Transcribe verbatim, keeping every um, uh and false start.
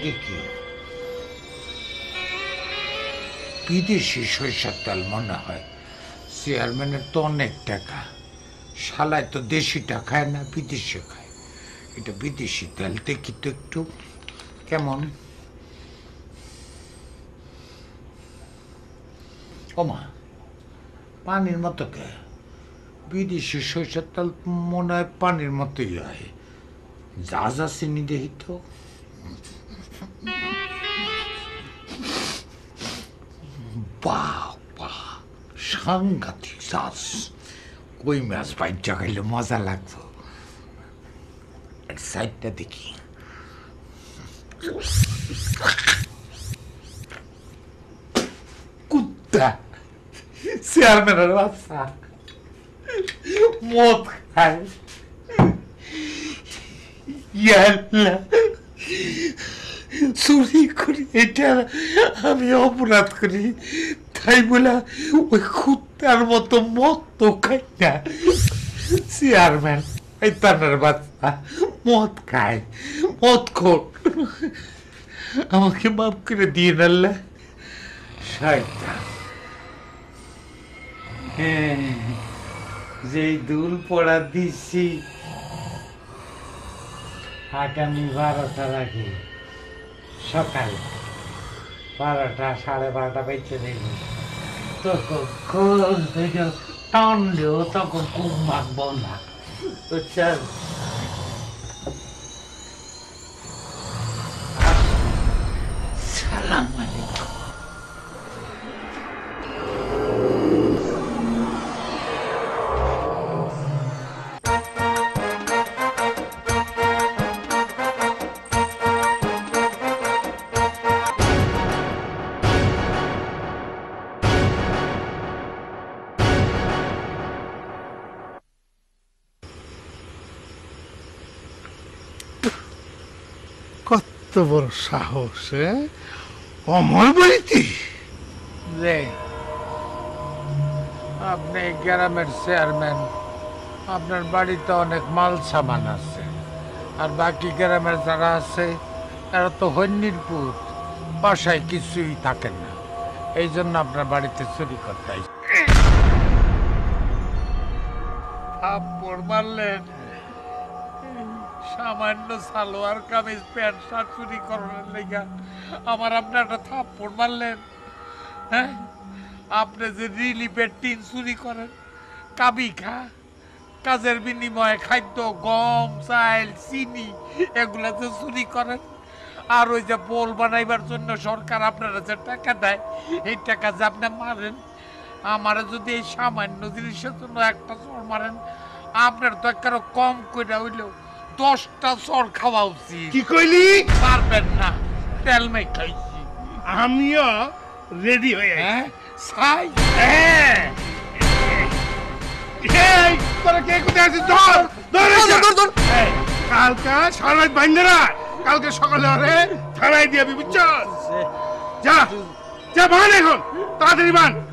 এটা কি বিদেশি সরিষার তেল মনে হয়। চেয়ারম্যানের তো অনেক টাকা, শালায় তো দেশিটা খায় না, বিদেশি খায়। এটা বিদেশি তেল, দেখি তো একটু কেমন। ওমা, পানির মতো কে? বিদেশি সরিষার তেল মনে হয় পানির মতোই হয়। যা যা চিনি দেখি তো। বাহ বাহ, সাংঘাতিক চাষ। কই মাছ বাইচা খাইলে মজা লাগতো। সাইডটা দেখি। কুত্তা, চেয়ারম্যানের বাচ্চা মদ খায়। ইয়াল্লা, চুরি করি, এটা আমি অপরাধ করি, তাই বলে ওই কুত্তার মতো মদ তো খাই না। চেয়ারম্যান এই তানার বাচ্চা মদ খায়, মদ খোর। আমাকে মাফ করে দিয়ে নাল্লা। শয়তান, হ্যাঁ, যেই দুল পড়া দিচ্ছি আগামী বারোটার আগে সকাল বারোটা সাড়ে বারোটা বেঁচে দেব, তখন টানলেও তখন খুব মাখবো না। বুঝছেন? সালাম আলাইকুম। কত বড় সাহস! অমর বাড়িতে আপনি গ্রামের চেয়ারম্যান, আপনার বাড়িতে অনেক মাল সামান আছে, আর বাকি গ্রামের যারা আছে এরা তো হন্যির পুত, বাসায় কিছুই থাকে না, এই জন্য আপনার বাড়িতে চুরি করতে আইছে। থাপ্পড় মারলেন, সামান্য সালোয়ার কামিজ প্যান্ট শার্ট চুরি করার লেগা আমার আপনি একটা থাপ্পড় মারলেন। হ্যাঁ, আপনি যে রিলিফের টিন চুরি করেন, কাবি খা, কাজের বিনিময়ে খাদ্য, গম, চাল, চিনি এগুলা যে চুরি করেন, আর ওই যে পোল বানাইবার জন্য সরকার আপনারা যে টাকা দেয়, এই টাকা যে আপনি মারেন, আমার যদি এই সামান্য জিনিসের জন্য একটা চোর মারেন, আপনার তো একটা কম করে হইলেও দশটা চর খাওয়া উচিত। কি কইলি? পারবেন না, তেল মেয়ে খাইছি। আমিও রেডি হয়ে হ্যাঁ সাই, হ্যাঁ, এই তোরা কে কোথায় আছিস? ধর ধর ধর ধর। কালকা সারা বাইন্দে না, কালকে সকালে আরে থানায় দিয়াবি, বুঝছস? যা যা, বান এখন, তাড়াতাড়ি বান।